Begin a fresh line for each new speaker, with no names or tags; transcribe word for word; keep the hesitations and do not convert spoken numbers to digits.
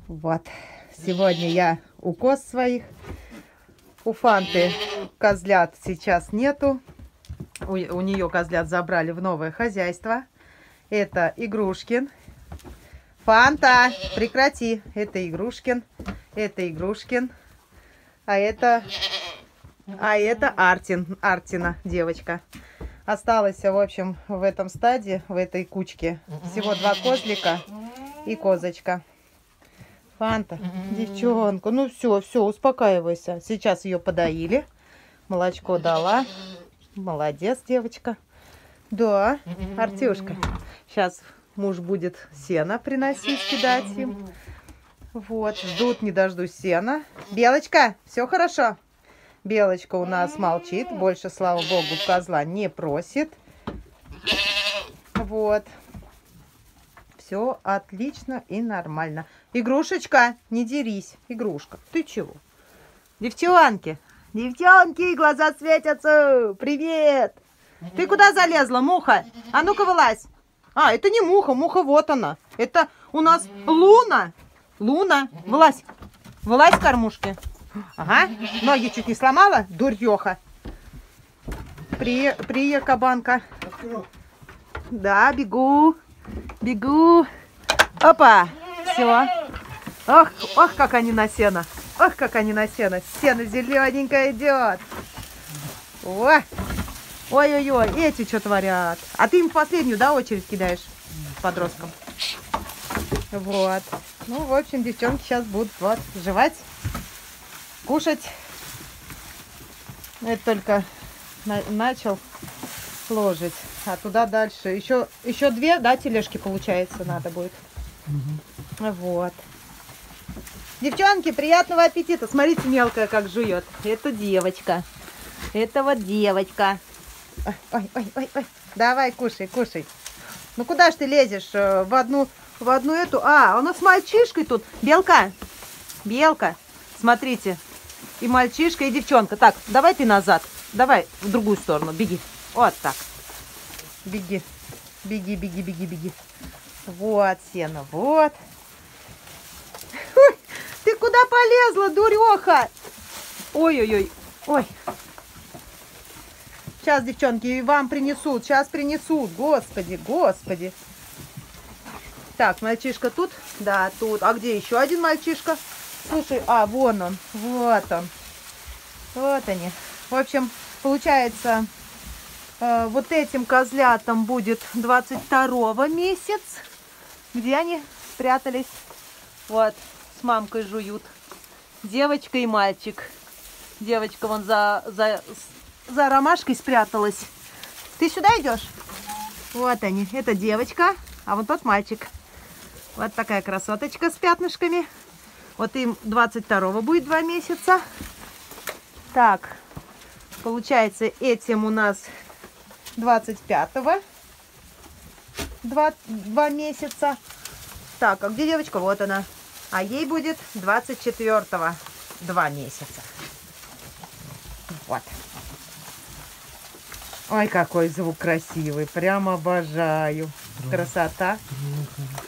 Вот. Сегодня я у коз своих. У Фанты козлят сейчас нету. У, у нее козлят забрали в новое хозяйство. Это Игрушкин. Фанта, прекрати. Это Игрушкин. Это Игрушкин. А это... А это Артин. Артина, девочка. Осталось, в общем, в этом стаде, в этой кучке, всего два козлика и козочка. Фанта, девчонка, ну все, все, успокаивайся. Сейчас ее подоили. Молочко дала. Молодец, девочка. Да, Артюшка. Сейчас муж будет сено приносить, кидать им. Вот, ждут, не дождусь сена. Белочка, все хорошо? Белочка у нас молчит. Больше, слава богу, козла не просит. Вот. Все отлично и нормально. Игрушечка, не дерись. Игрушка, ты чего? Девчонки, девчонки, глаза светятся. Привет. Ты куда залезла, муха? А ну-ка вылазь. А, это не муха, муха вот она. Это у нас Луна. Луна, вылазь. Вылазь с кормушки. Ага, ноги чуть не сломала, дуреха. При, при, кабанка. Да, бегу, бегу. Опа, все. Ох, ох, как они на сено. Ох, как они на сено. Сено зелененькое идет. О, ой-ой-ой, эти что творят? А ты им в последнюю, да, очередь кидаешь подросткам? Вот. Ну, в общем, девчонки сейчас будут вот жевать. Кушать. Это только на начал ложить. А туда дальше. Еще, еще две, да, тележки, получается, надо будет. Угу. Вот. Девчонки, приятного аппетита. Смотрите, мелкая как жует. Это девочка. Это вот девочка. Ой, ой, ой, ой, ой. Давай, кушай, кушай. Ну куда ж ты лезешь? В одну, в одну эту. А, у нас с мальчишкой тут. Белка. Белка. Смотрите. И мальчишка, и девчонка. Так, давай ты назад. Давай в другую сторону. Беги. Вот так. Беги. Беги, беги, беги, беги. Вот сено. Вот. Ой, ты куда полезла, дуреха? Ой-ой-ой. Ой. Сейчас, девчонки, вам принесут. Сейчас принесут. Господи, господи. Так, мальчишка тут? Да, тут. А где еще один мальчишка? Слушай, а, вон он, вот он, вот они. В общем, получается, э, вот этим козлятам будет двадцать второго месяц. Где они спрятались? Вот, с мамкой жуют. Девочка и мальчик. Девочка вон за, за, за ромашкой спряталась. Ты сюда идешь? Вот они, это девочка, а вот тот мальчик. Вот такая красоточка с пятнышками. Вот им двадцать второго будет два месяца. Так, получается, этим у нас двадцать пятого два, два месяца. Так, а где девочка? Вот она. А ей будет двадцать четвёртого два месяца. Вот. Ой, какой звук красивый. Прям обожаю. Красота.